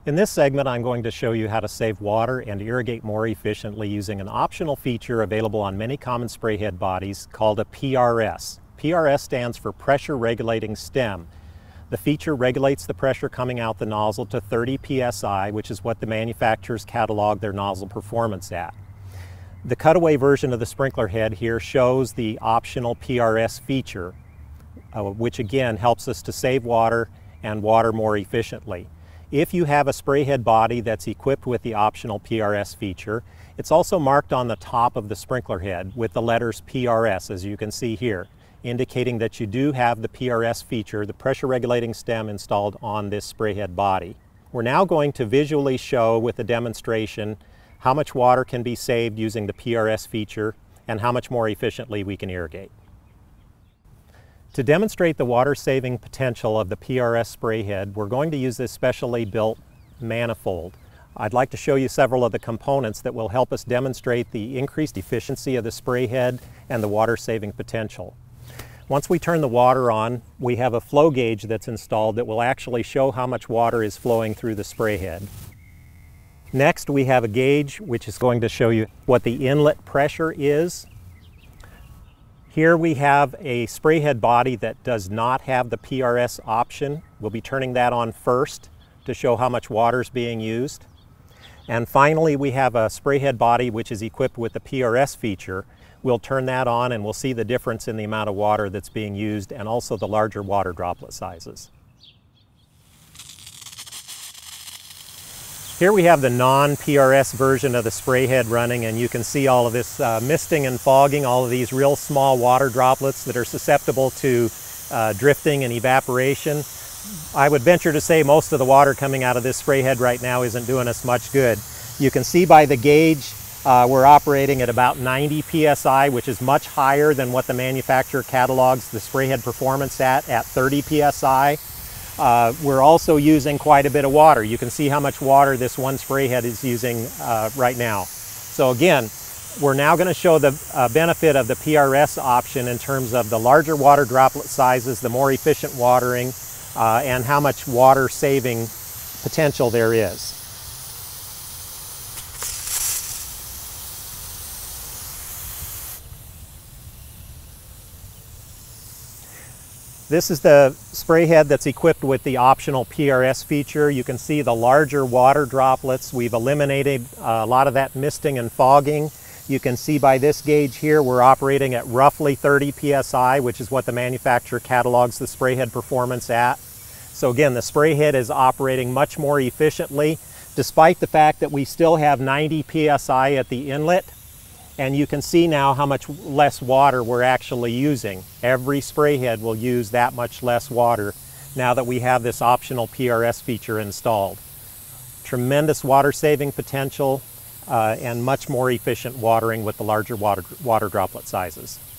In this segment, I'm going to show you how to save water and irrigate more efficiently using an optional feature available on many common spray head bodies called a PRS. PRS stands for Pressure Regulating Stem. The feature regulates the pressure coming out the nozzle to 30 psi, which is what the manufacturers catalog their nozzle performance at. The cutaway version of the sprinkler head here shows the optional PRS feature, which again helps us to save water and water more efficiently. If you have a spray head body that's equipped with the optional PRS feature, it's also marked on the top of the sprinkler head with the letters PRS, as you can see here, indicating that you do have the PRS feature, the pressure regulating stem, installed on this spray head body. We're now going to visually show with a demonstration how much water can be saved using the PRS feature and how much more efficiently we can irrigate. To demonstrate the water-saving potential of the PRS spray head, we're going to use this specially built manifold. I'd like to show you several of the components that will help us demonstrate the increased efficiency of the spray head and the water-saving potential. Once we turn the water on, we have a flow gauge that's installed that will actually show how much water is flowing through the spray head. Next, we have a gauge which is going to show you what the inlet pressure is. Here we have a spray head body that does not have the PRS option. We'll be turning that on first to show how much water is being used. And finally, we have a spray head body which is equipped with the PRS feature. We'll turn that on and we'll see the difference in the amount of water that's being used and also the larger water droplet sizes. Here we have the non-PRS version of the spray head running, and you can see all of this misting and fogging, all of these real small water droplets that are susceptible to drifting and evaporation. I would venture to say most of the water coming out of this spray head right now isn't doing us much good. You can see by the gauge we're operating at about 90 psi, which is much higher than what the manufacturer catalogs the spray head performance at 30 psi. We're also using quite a bit of water. You can see how much water this one spray head is using right now. So again, we're now going to show the benefit of the PRS option in terms of the larger water droplet sizes, the more efficient watering, and how much water saving potential there is. This is the spray head that's equipped with the optional PRS feature. You can see the larger water droplets. We've eliminated a lot of that misting and fogging. You can see by this gauge here we're operating at roughly 30 psi, which is what the manufacturer catalogs the spray head performance at. So again, the spray head is operating much more efficiently, despite the fact that we still have 90 psi at the inlet. And you can see now how much less water we're actually using. Every spray head will use that much less water now that we have this optional PRS feature installed. Tremendous water saving potential and much more efficient watering with the larger water droplet sizes.